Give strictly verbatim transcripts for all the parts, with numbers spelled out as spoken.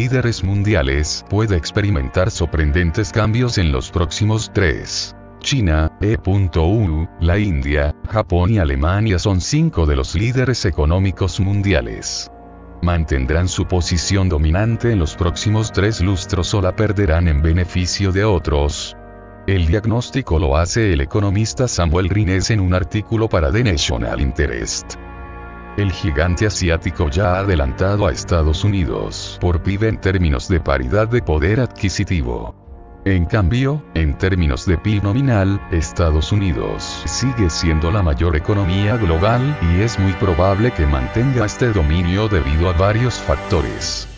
líderes mundiales puede experimentar sorprendentes cambios en los próximos tres. China, E U, la India, Japón y Alemania son cinco de los líderes económicos mundiales. ¿Mantendrán su posición dominante en los próximos tres lustros o la perderán en beneficio de otros? El diagnóstico lo hace el economista Samuel Rines en un artículo para The National Interest. El gigante asiático ya ha adelantado a Estados Unidos por P I B en términos de paridad de poder adquisitivo. En cambio, en términos de P I B nominal, Estados Unidos sigue siendo la mayor economía global y es muy probable que mantenga este dominio debido a varios factores.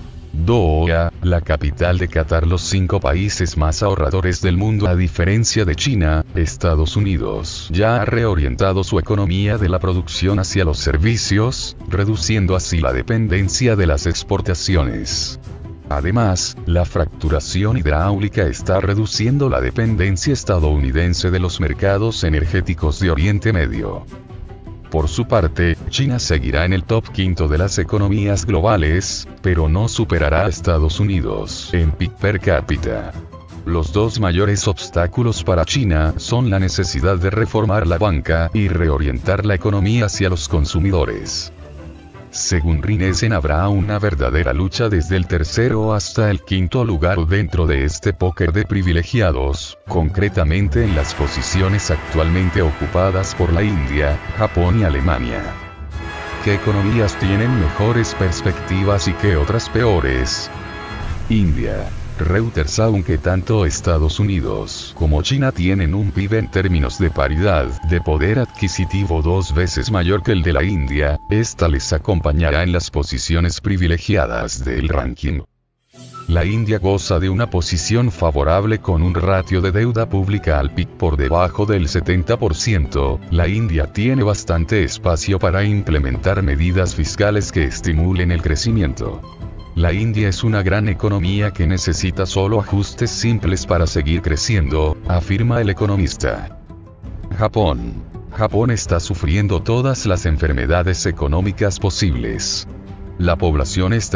Doha, la capital de Qatar. Los cinco países más ahorradores del mundo, a diferencia de China, Estados Unidos ya ha reorientado su economía de la producción hacia los servicios, reduciendo así la dependencia de las exportaciones. Además, la fracturación hidráulica está reduciendo la dependencia estadounidense de los mercados energéticos de Oriente Medio. Por su parte, China seguirá en el top quinto de las economías globales, pero no superará a Estados Unidos en P I B per cápita. Los dos mayores obstáculos para China son la necesidad de reformar la banca y reorientar la economía hacia los consumidores. Según Rinesen, habrá una verdadera lucha desde el tercero hasta el quinto lugar dentro de este póker de privilegiados, concretamente en las posiciones actualmente ocupadas por la India, Japón y Alemania. ¿Qué economías tienen mejores perspectivas y qué otras peores? India. Reuters. Aunque tanto Estados Unidos como China tienen un P I B en términos de paridad de poder adquisitivo dos veces mayor que el de la India, esta les acompañará en las posiciones privilegiadas del ranking. La India goza de una posición favorable con un ratio de deuda pública al P I B por debajo del setenta por ciento, la India tiene bastante espacio para implementar medidas fiscales que estimulen el crecimiento. La India es una gran economía que necesita solo ajustes simples para seguir creciendo, afirma el economista. Japón. Japón está sufriendo todas las enfermedades económicas posibles. La población está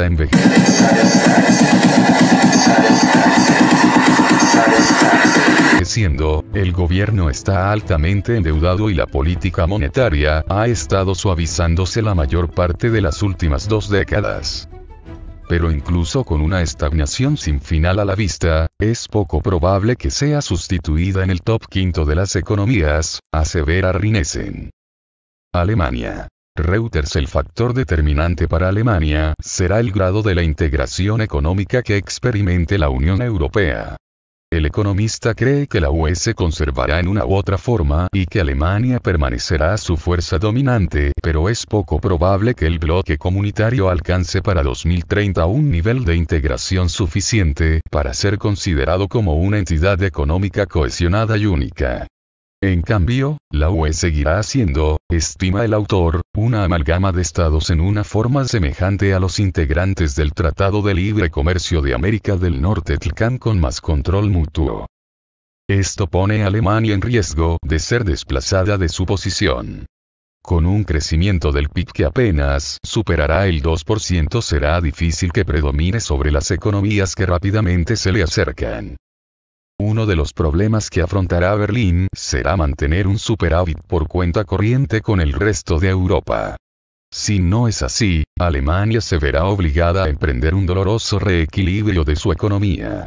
envejeciendo, el gobierno está altamente endeudado y la política monetaria ha estado suavizándose la mayor parte de las últimas dos décadas. Pero incluso con una estagnación sin final a la vista, es poco probable que sea sustituida en el top quinto de las economías, asevera Rinesen. Alemania. Reuters. El factor determinante para Alemania será el grado de la integración económica que experimente la Unión Europea. El economista cree que la U E se conservará en una u otra forma y que Alemania permanecerá su fuerza dominante, pero es poco probable que el bloque comunitario alcance para dos mil treinta un nivel de integración suficiente para ser considerado como una entidad económica cohesionada y única. En cambio, la U E seguirá siendo, estima el autor, una amalgama de estados en una forma semejante a los integrantes del Tratado de Libre Comercio de América del Norte T L C A N con más control mutuo. Esto pone a Alemania en riesgo de ser desplazada de su posición. Con un crecimiento del P I B que apenas superará el dos por ciento, será difícil que predomine sobre las economías que rápidamente se le acercan. Uno de los problemas que afrontará Berlín será mantener un superávit por cuenta corriente con el resto de Europa. Si no es así, Alemania se verá obligada a emprender un doloroso reequilibrio de su economía.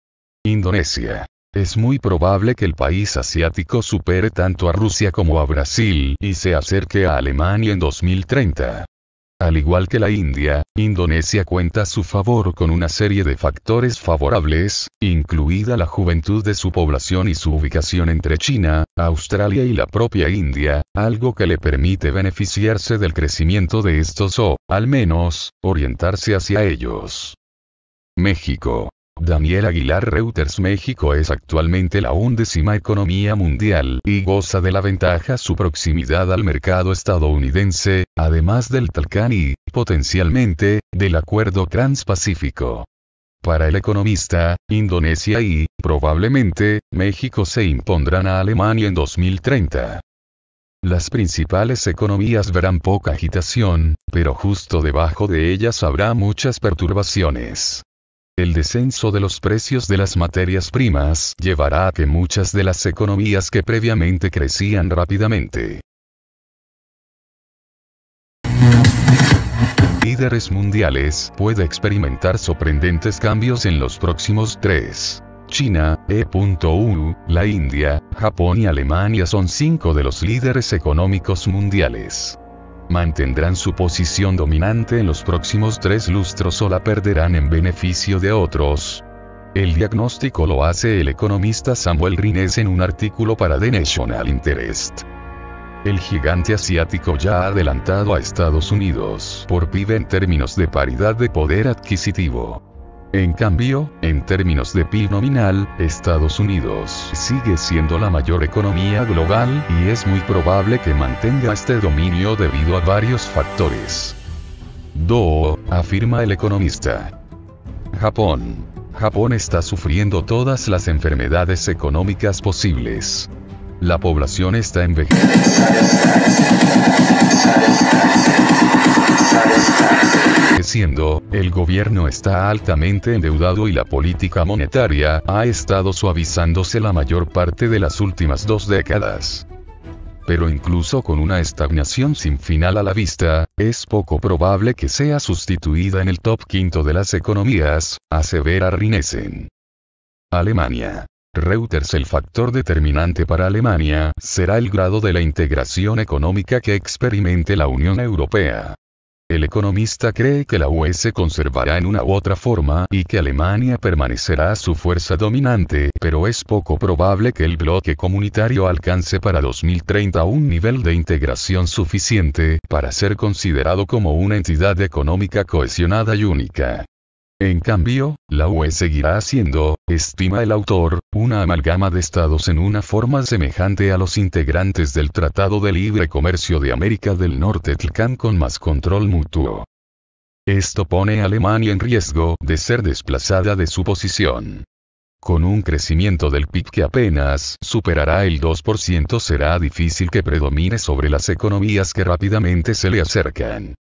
Indonesia. Es muy probable que el país asiático supere tanto a Rusia como a Brasil y se acerque a Alemania en dos mil treinta. Al igual que la India, Indonesia cuenta a su favor con una serie de factores favorables, incluida la juventud de su población y su ubicación entre China, Australia y la propia India, algo que le permite beneficiarse del crecimiento de estos o, al menos, orientarse hacia ellos. México. Daniel Aguilar. Reuters. México es actualmente la undécima economía mundial y goza de la ventaja su proximidad al mercado estadounidense, además del T L C A N y, potencialmente, del Acuerdo Transpacífico. Para el economista, Indonesia y, probablemente, México se impondrán a Alemania en dos mil treinta. Las principales economías verán poca agitación, pero justo debajo de ellas habrá muchas perturbaciones. El descenso de los precios de las materias primas llevará a que muchas de las economías que previamente crecían rápidamente. Líderes mundiales puede experimentar sorprendentes cambios en los próximos tres. China, E U, la India, Japón y Alemania son cinco de los líderes económicos mundiales. ¿Mantendrán su posición dominante en los próximos tres lustros o la perderán en beneficio de otros? El diagnóstico lo hace el economista Samuel Rines en un artículo para The National Interest. El gigante asiático ya ha adelantado a Estados Unidos por P I B en términos de paridad de poder adquisitivo. En cambio, en términos de P I B nominal, Estados Unidos sigue siendo la mayor economía global y es muy probable que mantenga este dominio debido a varios factores. dos. Afirma el economista. Japón. Japón está sufriendo todas las enfermedades económicas posibles. La población está envejeciendo, el gobierno está altamente endeudado y la política monetaria ha estado suavizándose la mayor parte de las últimas dos décadas. Pero incluso con una estagnación sin final a la vista, es poco probable que sea sustituida en el top quinto de las economías, asevera Rinesen. Alemania. Reuters. El factor determinante para Alemania será el grado de la integración económica que experimente la Unión Europea. El economista cree que la U E se conservará en una u otra forma y que Alemania permanecerá su fuerza dominante, pero es poco probable que el bloque comunitario alcance para dos mil treinta un nivel de integración suficiente para ser considerado como una entidad económica cohesionada y única. En cambio, la U E seguirá siendo, estima el autor, una amalgama de estados en una forma semejante a los integrantes del Tratado de Libre Comercio de América del Norte T L C A M con más control mutuo. Esto pone a Alemania en riesgo de ser desplazada de su posición. Con un crecimiento del P I B que apenas superará el dos por ciento será difícil que predomine sobre las economías que rápidamente se le acercan.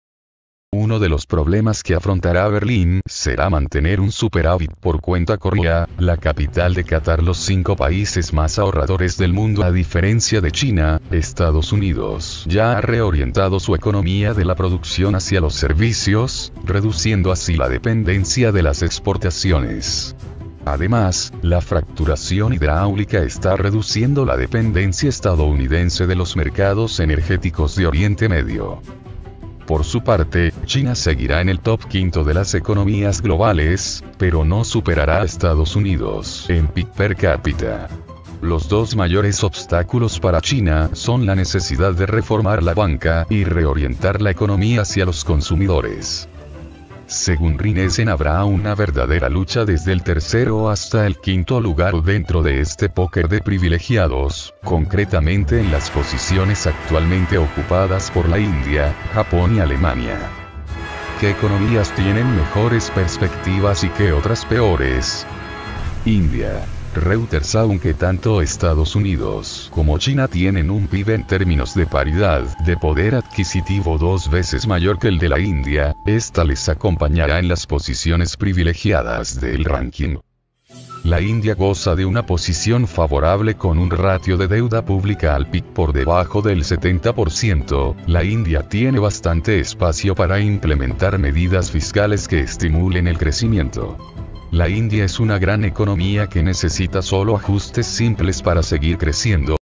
Uno de los problemas que afrontará Berlín será mantener un superávit por cuenta corriente, la capital de Qatar. Los cinco países más ahorradores del mundo, a diferencia de China, Estados Unidos ya ha reorientado su economía de la producción hacia los servicios, reduciendo así la dependencia de las exportaciones. Además, la fracturación hidráulica está reduciendo la dependencia estadounidense de los mercados energéticos de Oriente Medio. Por su parte, China seguirá en el top quinto de las economías globales, pero no superará a Estados Unidos en P I B per cápita. Los dos mayores obstáculos para China son la necesidad de reformar la banca y reorientar la economía hacia los consumidores. Según Rinesen, habrá una verdadera lucha desde el tercero hasta el quinto lugar dentro de este póker de privilegiados, concretamente en las posiciones actualmente ocupadas por la India, Japón y Alemania. ¿Qué economías tienen mejores perspectivas y qué otras peores? India. Reuters. Aunque tanto Estados Unidos como China tienen un P I B en términos de paridad de poder adquisitivo dos veces mayor que el de la India, esta les acompañará en las posiciones privilegiadas del ranking. La India goza de una posición favorable con un ratio de deuda pública al P I B por debajo del setenta por ciento, la India tiene bastante espacio para implementar medidas fiscales que estimulen el crecimiento. La India es una gran economía que necesita solo ajustes simples para seguir creciendo,